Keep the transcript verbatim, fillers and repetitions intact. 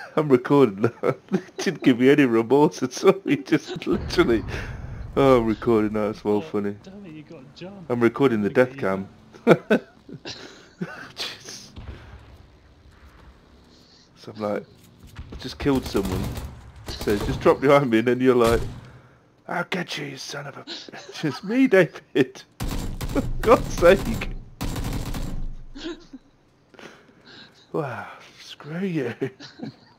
I'm recording now. It didn't give me any remorse at all. He just literally... Oh, I'm recording now. It's well Oh, funny. damn it, you got jumped. I'm recording the Look at death you. cam. Jeez. So I'm like, I just killed someone. So just drop behind me and then you're like, I'll get you, you son of a bitch. It's me, David. For God's sake. Wow, screw you.